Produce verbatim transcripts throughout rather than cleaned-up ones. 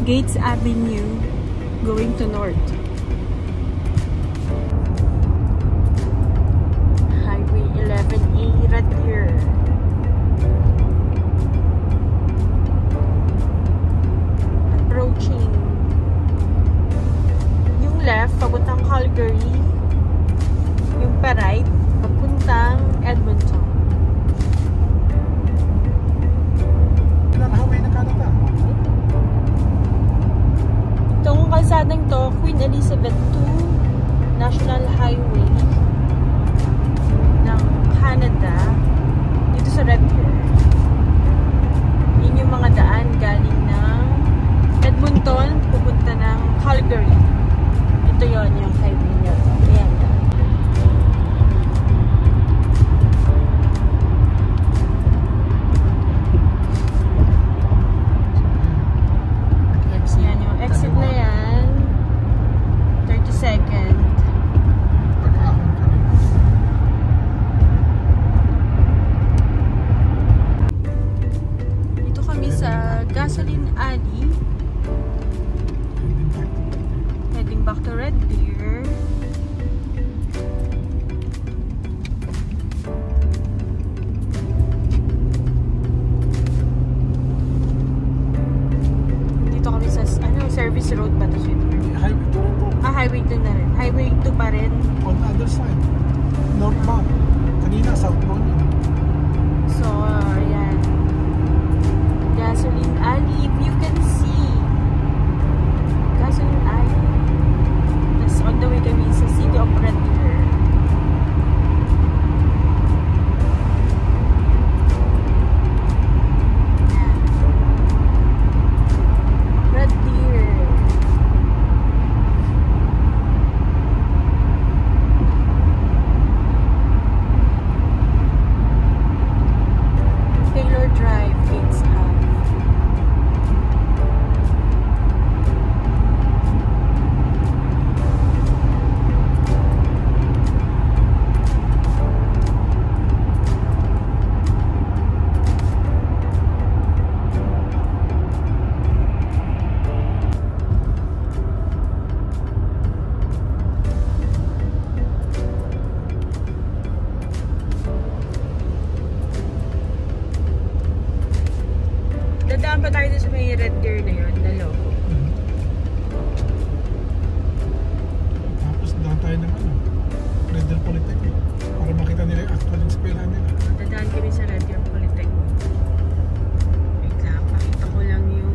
Gates Avenue going to north. Highway eleven A, Red Deer. Approaching. Yung left, papuntang Calgary. Yung pa right, papuntang Edmonton. Highway ng Canada. Itong kalsadang to, Queen Elizabeth two National Highway ng Canada dito sa Red Deer. Yun yung mga daan galing ng Edmonton pupunta ng Calgary. Ito yon yung highway niya. Ayan. Exit na yan. thirty second. Dito kami sa gasoline alley. Heading back to Red Deer. Service road ba ito? Highway two rin po. Ah, highway two na rin. Highway two pa rin. On the other side. Northbound. Kanina, southbound yun. So, uh, yan. Gasoline alley, if you can see. Gasoline alley. Tapos on the way kami sa City of Red Deer. Dadaan pa tayo sa may Red Deer na yun, na logo. Mm-hmm. Tapos dadaan tayo ng ano, Red Deer Polytechnic para makita nila yung actual eskwelahan nila. Dadaan kami sa Red Deer Polytechnic. Wait lang, pakita ko lang yung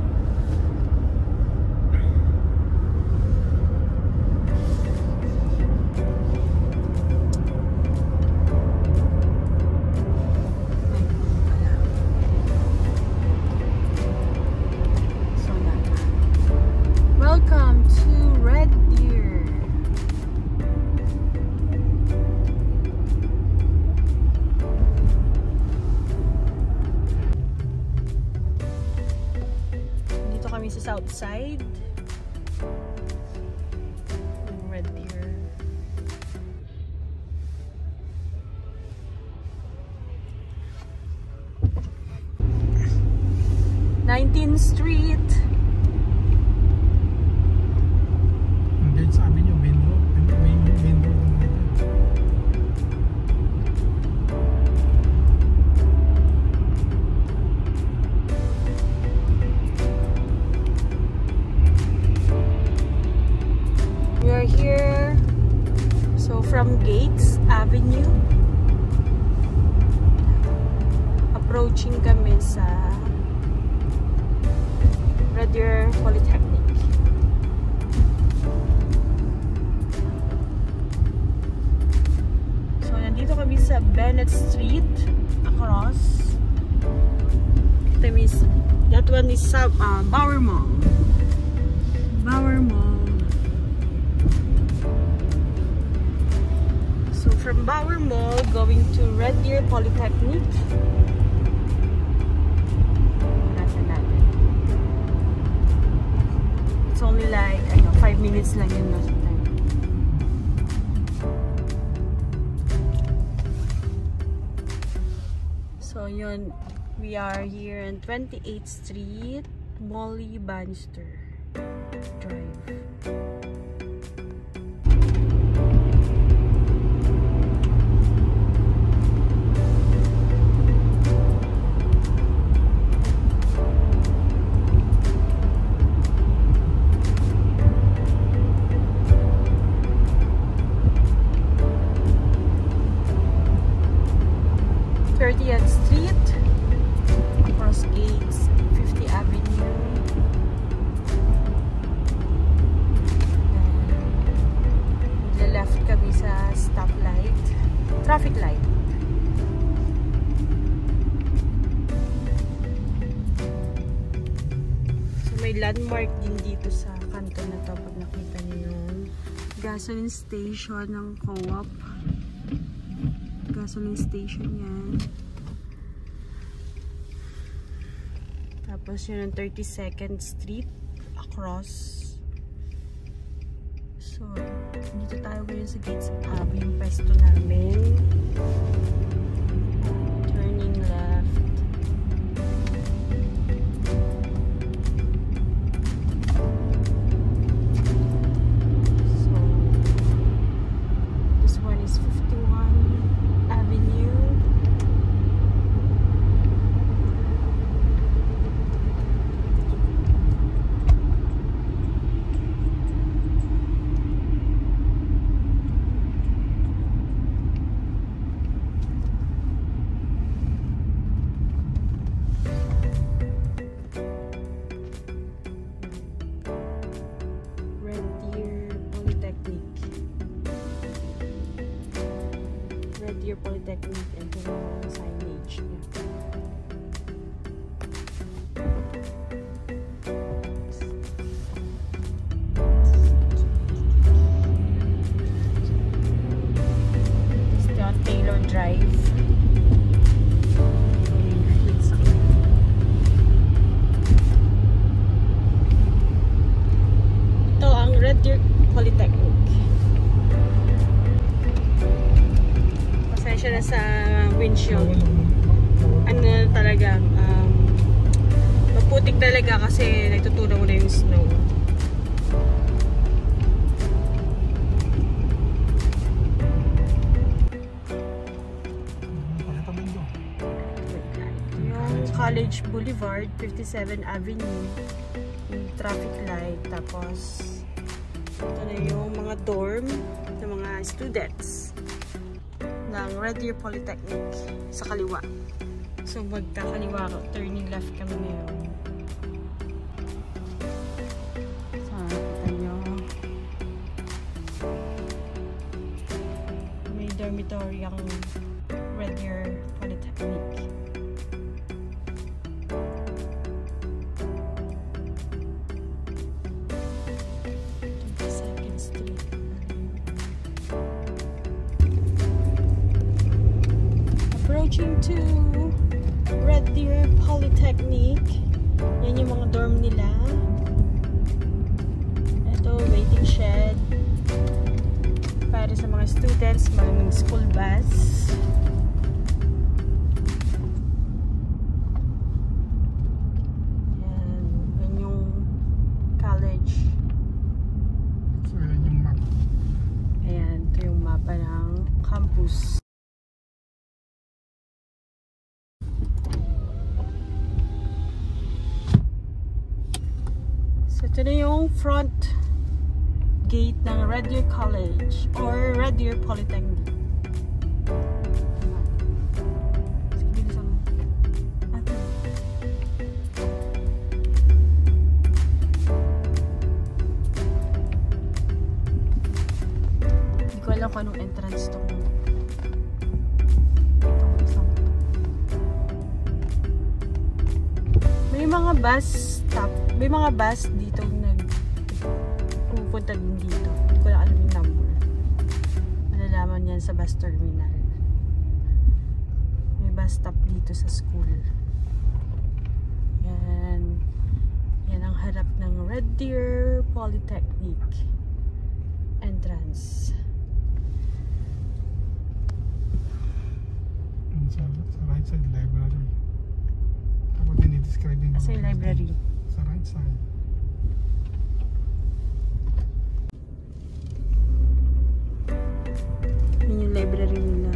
welcome to Red Deer. Dito kami sa south side ng Red Deer. nineteenth Street. Sabi niyo, main road. Main, main road ng Red Deer. We are here. So from Gates Avenue, approaching kami sa Red Deer Polytechnic. Dito kami sa Bennett Street across. That means that one is sa uh, Bower Mall. Bower Mall. So from Bower Mall going to Red Deer Polytechnic. Nasa natin. It's only like I know five minutes lang yun. No? So yun, we are here in twenty-eighth Street Molly Bannister Drive. thirtieth Street, across gates, fiftieth Avenue. Then, left kami sa stoplight, traffic light. So, may landmark din dito sa kanto na to pag nakita niyo yung gasoline station ng co-op. Gasoline station yan. Tapos yun ang thirty-second Street across. So, dito tayo ngayon sa gates of yung pwesto namin. Turning left. So, this one is fifty-one Avenue. Red Deer Polytechnic. Red Deer Polytechnic, and ito yung signage niya. Ito yung Taylor Drive. Ito ang Red Deer Polytechnic. Pasensya na sa windshield. Ano talaga, um, maputik talaga kasi nagtutunaw na yung snow. Yung College Boulevard, fifty-seventh Avenue, yung traffic light, tapos ito na yung mga dorm ng mga students ng Red Deer Polytechnic sa kaliwa. So magkakaliwa ko, turning left kami ngayon. So nakita nyo, may dormitory ang Red Deer Polytechnic. twenty-second Street. Approaching to Red Deer Polytechnic. Yan yung mga dorm nila. Ito, waiting shed para sa mga students, mga school bus. Yan, yan yung college. So, yan yung map. Ayan, ito yung mapa ng campus. So, ito na yung front gate ng Red Deer College or Red Deer Polytechnic. Hindi ko alam kung anong entrance to. May mga bus stop, may mga bus dito nag pupunta din dito. Hindi ko lang alam yung number. Malalaman yan sa bus terminal. May bus stop dito sa school. Yan. Yan ang harap ng Red Deer Polytechnic entrance. Sa, sa right side, library. Kapag dinidescribe yung Kasi library. Sa sa right side. Yun yung library nila.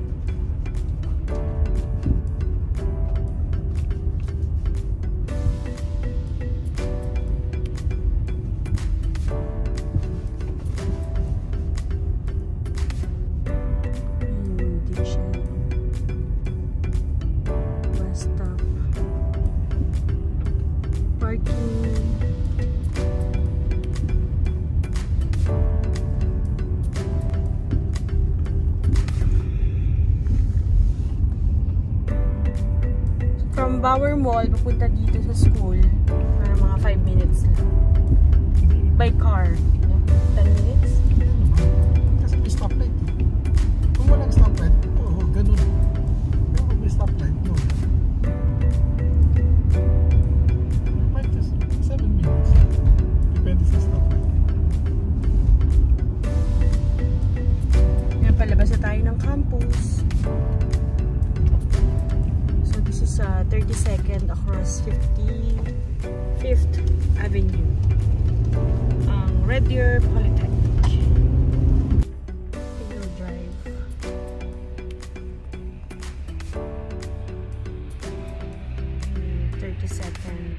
From Bauer Mall, papunta dito sa school, para mga five minutes lang. By car. ten minutes? Kasi may stoplight. Kung walang stoplight, oo, ganun. Pero kung may stoplight, no. Might just seven minutes. Depende sa stoplight. Ngayon, palabas na tayo ng campus. This is uh, thirty-second across fifty-fifth Avenue. Um, Red Deer Polytechnic. Single drive. thirty-second.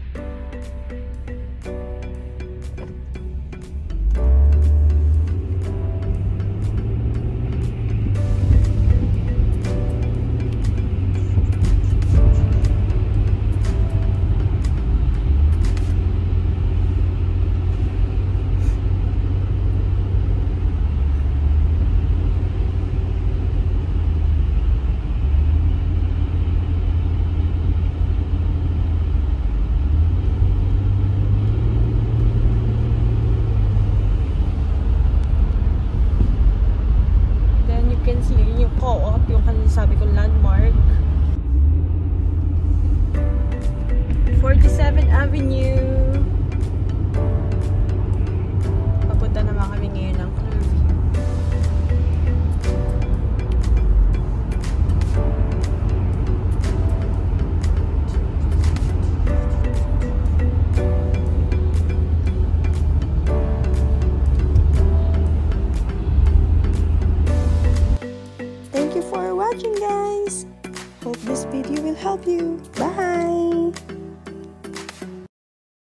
Sabi ko landmark. forty-seventh Avenue. Papunta naman kami ngayon ng Clearview. Thank you for watching, guys. Hope this video will help you. Bye.